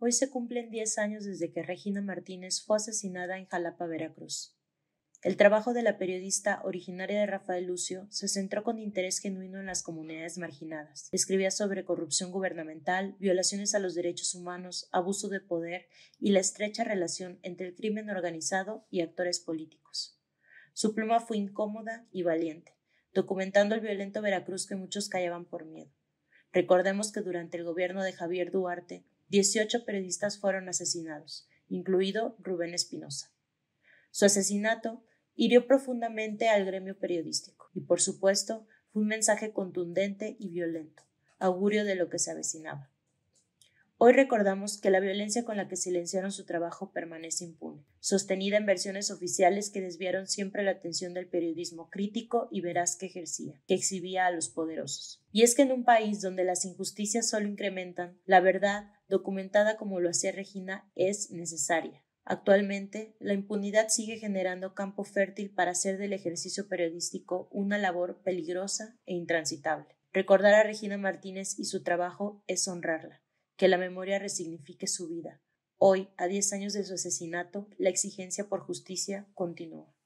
Hoy se cumplen 10 años desde que Regina Martínez fue asesinada en Jalapa, Veracruz. El trabajo de la periodista originaria de Rafael Lucio se centró con interés genuino en las comunidades marginadas. Escribía sobre corrupción gubernamental, violaciones a los derechos humanos, abuso de poder y la estrecha relación entre el crimen organizado y actores políticos. Su pluma fue incómoda y valiente, documentando el violento Veracruz que muchos callaban por miedo. Recordemos que durante el gobierno de Javier Duarte, 18 periodistas fueron asesinados, incluido Rubén Espinosa. Su asesinato hirió profundamente al gremio periodístico y, por supuesto, fue un mensaje contundente y violento, augurio de lo que se avecinaba. Hoy recordamos que la violencia con la que silenciaron su trabajo permanece impune, sostenida en versiones oficiales que desviaron siempre la atención del periodismo crítico y veraz que ejercía, que exhibía a los poderosos. Y es que en un país donde las injusticias solo incrementan, la verdad, documentada como lo hacía Regina, es necesaria. Actualmente, la impunidad sigue generando campo fértil para hacer del ejercicio periodístico una labor peligrosa e intransitable. Recordar a Regina Martínez y su trabajo es honrarla. Que la memoria resignifique su vida. Hoy, a 10 años de su asesinato, la exigencia por justicia continúa.